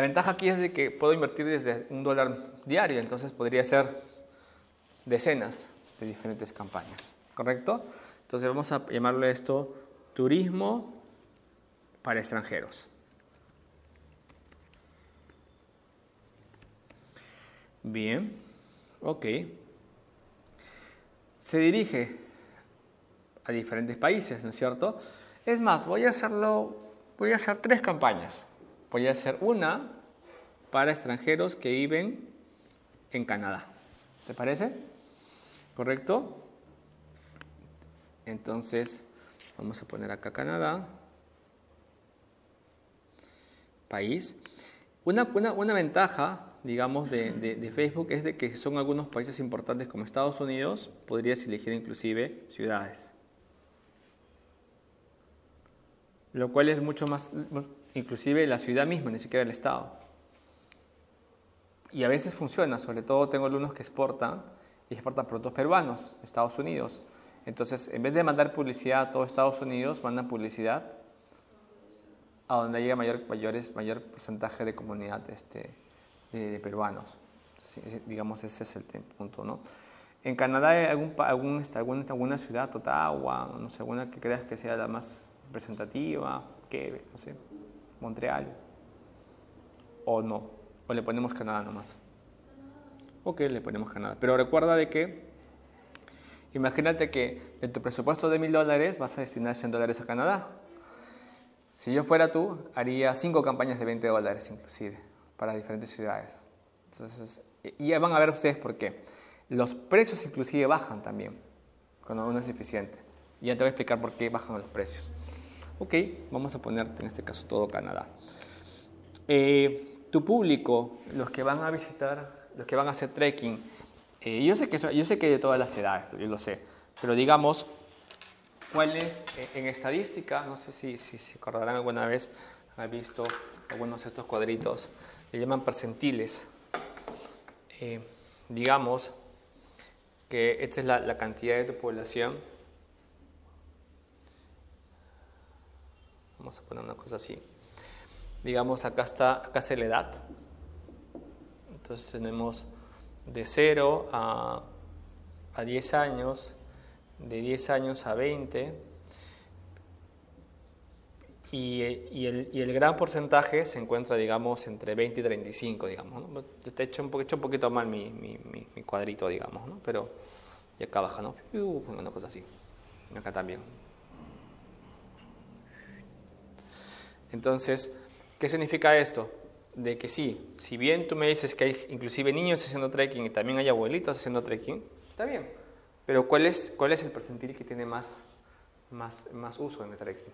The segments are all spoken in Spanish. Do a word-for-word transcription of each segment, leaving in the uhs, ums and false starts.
ventaja aquí es de que puedo invertir desde un dólar diario, entonces podría ser decenas de diferentes campañas, ¿correcto? Entonces vamos a llamarle esto turismo para extranjeros. Bien, ok. Se dirige a diferentes países, ¿no es cierto? Es más, voy a hacerlo, voy a hacer tres campañas. Voy a hacer una para extranjeros que viven en Canadá. ¿Te parece? ¿Correcto? Entonces, vamos a poner acá Canadá. País. Una, una, una ventaja, digamos, de, de, de Facebook es de que son algunos países importantes como Estados Unidos, podrías elegir inclusive ciudades. Lo cual es mucho más, inclusive la ciudad misma, ni siquiera el estado. Y a veces funciona, sobre todo tengo alumnos que exportan y exportan productos peruanos a Estados Unidos. Entonces, en vez de mandar publicidad a todo Estados Unidos, mandan publicidad a donde llega mayor, mayores, mayor porcentaje de comunidad este, de, de peruanos. Sí, digamos, ese es el punto, ¿no? En Canadá hay algún, algún, alguna, alguna ciudad, Ottawa, no sé, alguna que creas que sea la más representativa, que, no sé, Montreal, o no, o le ponemos Canadá nomás. Ok, le ponemos Canadá. Pero recuerda de que, imagínate que de tu presupuesto de mil dólares vas a destinar cien dólares a Canadá. Si yo fuera tú, haría cinco campañas de veinte dólares inclusive, para diferentes ciudades. Entonces, y ya van a ver ustedes por qué. Los precios inclusive bajan también, cuando uno es eficiente. Y ya te voy a explicar por qué bajan los precios. Ok, vamos a ponerte en este caso todo Canadá. Eh, tu público, los que van a visitar, los que van a hacer trekking, eh, yo sé que yo sé que hay de todas las edades, yo lo sé, pero digamos, ¿cuál es eh, en estadística? No sé si, si se acordarán alguna vez, han visto algunos de estos cuadritos, le llaman percentiles. Eh, digamos que esta es la, la cantidad de tu población. Vamos a poner una cosa así. Digamos, acá está, acá está la edad. Entonces tenemos de cero a, a diez años, de diez años a veinte, y, y, el, y el gran porcentaje se encuentra, digamos, entre veinte y treinta y cinco, digamos, ¿no? Está hecho un, hecho un poquito mal mi, mi, mi, mi cuadrito, digamos, ¿no? Pero, y acá baja, ¿no? Uh, una cosa así. Acá también. Entonces, ¿qué significa esto? De que sí, si bien tú me dices que hay inclusive niños haciendo trekking y también hay abuelitos haciendo trekking, está bien. Pero ¿cuál es, cuál es el percentil que tiene más, más, más uso en el trekking?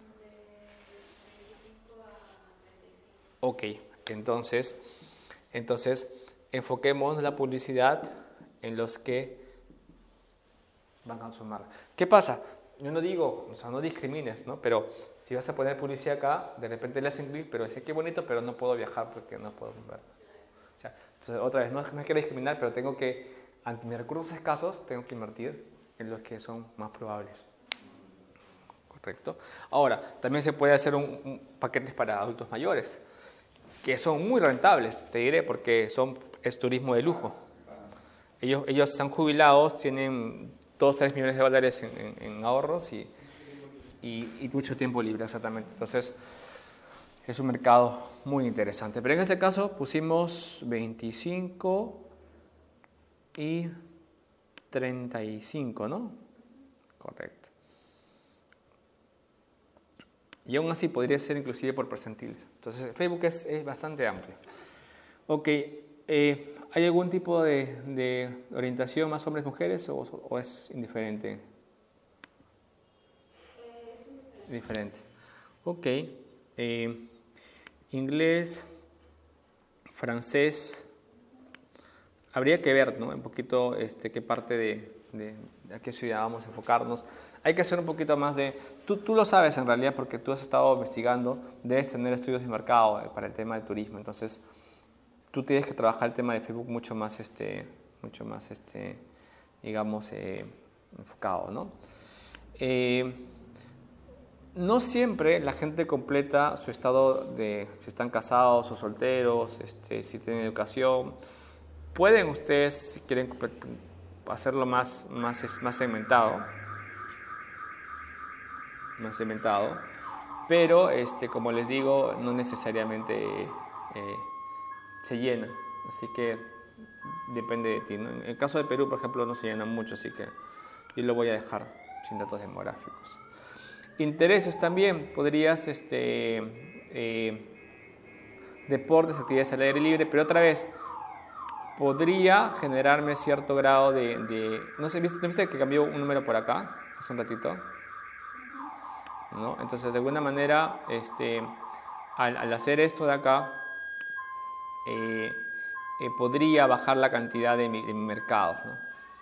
Ok, entonces, entonces enfoquemos la publicidad en los que van a sumar. ¿Qué pasa? Yo no digo, o sea, no discrimines, ¿no? Pero si vas a poner publicidad acá, de repente le hacen clic, pero dice, qué bonito, pero no puedo viajar porque no puedo comprar. O sea, entonces, otra vez, no, no quiero discriminar, pero tengo que, ante mis recursos escasos, tengo que invertir en los que son más probables. ¿Correcto? Ahora, también se puede hacer un, un paquetes para adultos mayores, que son muy rentables, te diré, porque son, es turismo de lujo. Ellos, ellos están jubilados, tienen dos, tres millones de dólares en, en, en ahorros y, y, y mucho tiempo libre, exactamente. Entonces, es un mercado muy interesante. Pero en este caso pusimos veinticinco y treinta y cinco, ¿no? Correcto. Y aún así podría ser inclusive por percentiles. Entonces, Facebook es, es bastante amplio. Ok, eh, ¿hay algún tipo de, de orientación más hombres-mujeres o, o es indiferente? Es diferente. Ok. Eh, inglés, francés. Habría que ver, ¿no? Un poquito este, qué parte de, de, de a qué ciudad vamos a enfocarnos. Hay que hacer un poquito más de... Tú, tú lo sabes en realidad porque tú has estado investigando, debes tener estudios de mercado eh, para el tema del turismo. Entonces, tú tienes que trabajar el tema de Facebook mucho más, este, mucho más este, digamos, eh, enfocado, ¿no? Eh, No siempre la gente completa su estado de si están casados o solteros, este, si tienen educación. Pueden ustedes, si quieren hacerlo más, más, más segmentado, más segmentado, pero este, como les digo, no necesariamente eh, se llena, así que depende de ti, ¿no? En el caso de Perú, por ejemplo, no se llena mucho, así que yo lo voy a dejar sin datos demográficos. Intereses también, podrías, este, eh, deportes, actividades al aire libre, pero otra vez, podría generarme cierto grado de, de no sé, ¿viste, ¿no viste que cambió un número por acá hace un ratito? ¿No? Entonces, de alguna manera, este, al, al hacer esto de acá, eh, eh, podría bajar la cantidad de mi, de mi mercado, ¿no?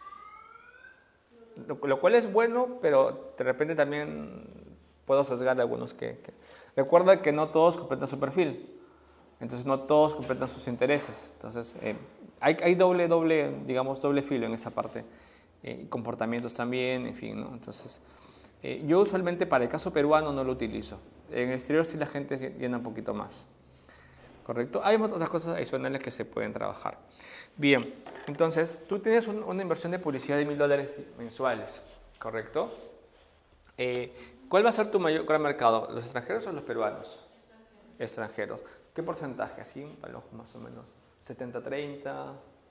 Lo, lo cual es bueno, pero de repente también puedo sesgar a algunos que, que... Recuerda que no todos completan su perfil, entonces no todos completan sus intereses, entonces eh, hay, hay doble, doble, digamos, doble filo en esa parte, eh, comportamientos también, en fin, ¿no? Entonces, eh, yo usualmente para el caso peruano no lo utilizo, en el exterior sí la gente llena un poquito más, ¿correcto? Hay otras cosas adicionales que se pueden trabajar. Bien, entonces, tú tienes un, una inversión de publicidad de mil dólares mensuales, ¿correcto? Eh, ¿Cuál va a ser tu mayor gran mercado? ¿Los extranjeros o los peruanos? Extranjeros. Extranjeros. ¿Qué porcentaje? Así, más o menos. ¿setenta treinta?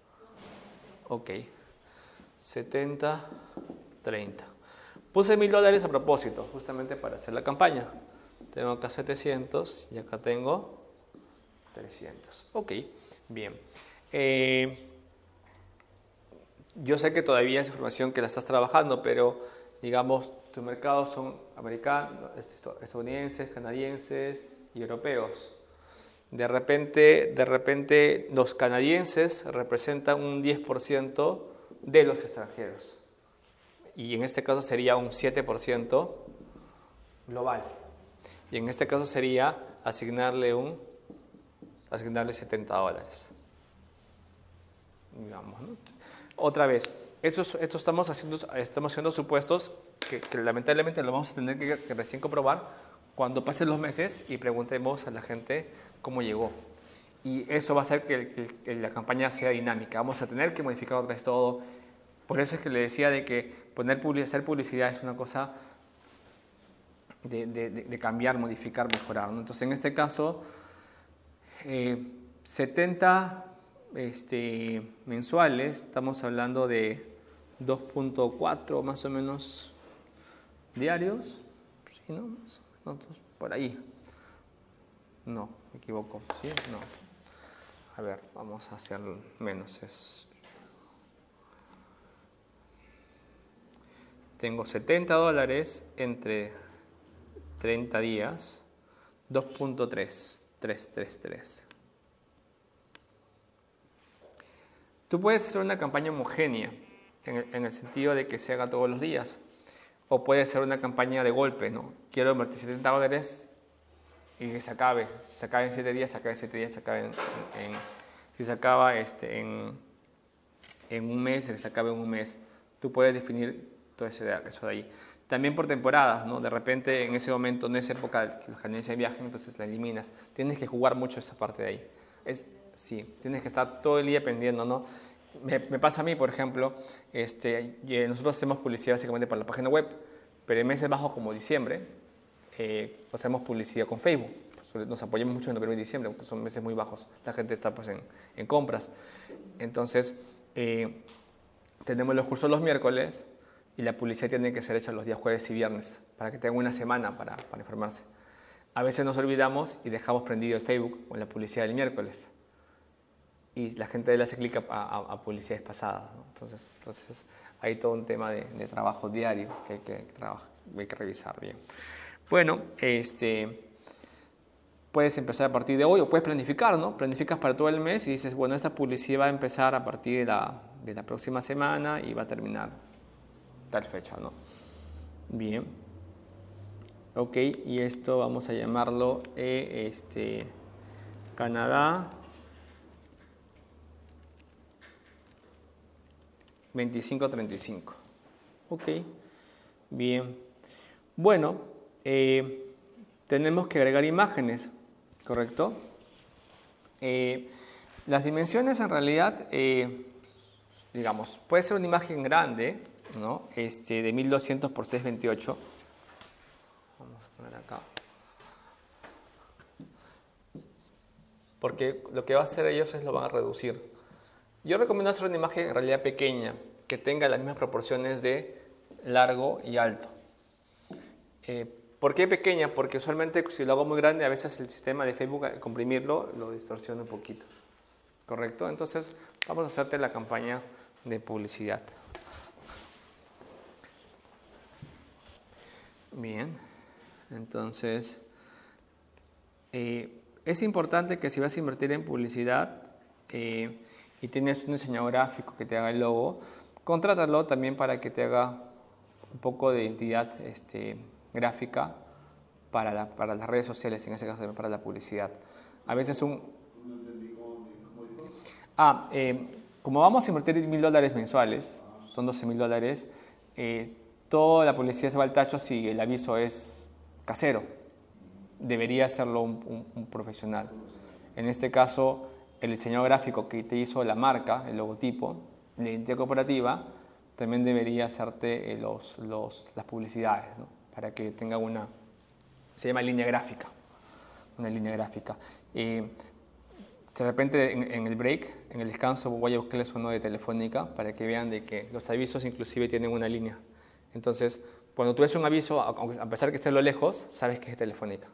Ok. setenta treinta. Puse mil dólares a propósito, justamente para hacer la campaña. Tengo acá setecientos y acá tengo trescientos. Ok, bien. Eh, yo sé que todavía es información que la estás trabajando, pero digamos, tus mercados son americanos, estadounidenses, canadienses y europeos. De repente, de repente los canadienses representan un diez por ciento de los extranjeros. Y en este caso sería un siete por ciento global. Y en este caso sería asignarle un asignarle setenta dólares. Digamos, ¿no? Otra vez, esto, esto estamos, haciendo, estamos haciendo supuestos que, que lamentablemente lo vamos a tener que, que recién comprobar cuando pasen los meses y preguntemos a la gente cómo llegó. Y eso va a hacer que, que, que la campaña sea dinámica. Vamos a tener que modificar otra vez todo. Por eso es que le decía de que poner publicidad, hacer publicidad es una cosa de, de, de cambiar, modificar, mejorar, ¿no? Entonces, en este caso, eh, setenta este, mensuales, estamos hablando de dos punto cuatro más o menos diarios, ¿sí, no? Más o menos por ahí. No, me equivoco, ¿sí? No. A ver, vamos a hacer menos. Es... Tengo setenta dólares entre treinta días, dos punto tres, trescientos treinta y tres. Tú puedes hacer una campaña homogénea, en el, en el sentido de que se haga todos los días. O puede ser una campaña de golpe, ¿no? Quiero invertir setenta dólares y que se acabe. Si se acaba en siete días, se acaba en siete días, se acaba en... en si se acaba este, en, en un mes, se acaba en un mes. Tú puedes definir todo ese, eso de ahí. También por temporadas, ¿no? De repente en ese momento, en esa época, los canadienses viajan, entonces la eliminas. Tienes que jugar mucho esa parte de ahí. Es, sí, tienes que estar todo el día pendiendo, ¿no? Me, me pasa a mí, por ejemplo, este, nosotros hacemos publicidad básicamente para la página web, pero en meses bajos como diciembre, eh, hacemos publicidad con Facebook. Nos apoyamos mucho en noviembre y diciembre, porque son meses muy bajos. La gente está pues, en, en compras. Entonces, eh, tenemos los cursos los miércoles y la publicidad tiene que ser hecha los días jueves y viernes, para que tengan una semana para, para informarse. A veces nos olvidamos y dejamos prendido el Facebook con la publicidad del miércoles. Y la gente le hace clic a, a, a publicidades pasadas, ¿no? Entonces, entonces, hay todo un tema de, de trabajo diario que hay que, trabajar, hay que revisar bien. Bueno, este, puedes empezar a partir de hoy o puedes planificar, ¿no? Planificas para todo el mes y dices, bueno, esta publicidad va a empezar a partir de la, de la próxima semana y va a terminar tal fecha, ¿no? Bien. Ok, y esto vamos a llamarlo eh, este, Canadá veinticinco treinta y cinco. Ok, bien. Bueno, eh, tenemos que agregar imágenes, ¿correcto? Eh, las dimensiones en realidad, eh, digamos, puede ser una imagen grande, ¿no? Este, de mil doscientos por seiscientos veintiocho. Vamos a poner acá. Porque lo que va a hacer ellos es lo van a reducir. Yo recomiendo hacer una imagen en realidad pequeña, que tenga las mismas proporciones de largo y alto. Eh, ¿Por qué pequeña? Porque usualmente si lo hago muy grande, a veces el sistema de Facebook al comprimirlo lo distorsiona un poquito. ¿Correcto? Entonces vamos a hacerte la campaña de publicidad. Bien, entonces eh, es importante que si vas a invertir en publicidad eh, y tienes un diseñador gráfico que te haga el logo, contrátalo también para que te haga un poco de identidad este, gráfica para, la, para las redes sociales, en ese caso también para la publicidad. A veces un... Ah, eh, como vamos a invertir mil dólares mensuales, son doce mil dólares, eh, toda la publicidad se va al tacho si el aviso es casero. Debería hacerlo un, un, un profesional. En este caso, el diseñador gráfico que te hizo la marca, el logotipo, la identidad corporativa, también debería hacerte los, los, las publicidades, ¿no? Para que tenga una, se llama línea gráfica, una línea gráfica. Eh, de repente en, en el break, en el descanso, voy a buscarles uno de Telefónica para que vean de que los avisos inclusive tienen una línea. Entonces, cuando tú ves un aviso, a pesar de que esté a lo lejos, sabes que es Telefónica.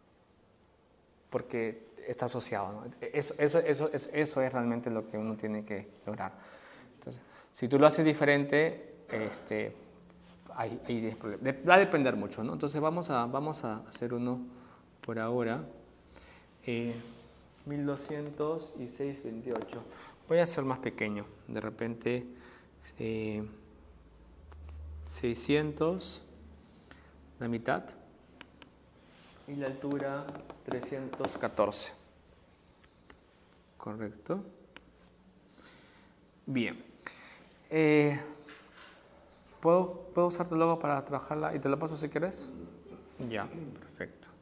Porque está asociado, ¿no? Eso, eso, eso, eso, eso es realmente lo que uno tiene que lograr. Entonces, si tú lo haces diferente, este, hay, hay, va a depender mucho, ¿no? Entonces vamos a, vamos a hacer uno por ahora. Eh, mil doscientos y seiscientos veintiocho. Voy a hacer más pequeño. De repente, eh, seiscientos, la mitad. Y la altura trescientos catorce. Correcto. Bien. Eh, ¿puedo, ¿Puedo usar tu logo para trabajarla y te lo paso si quieres? Ya, perfecto.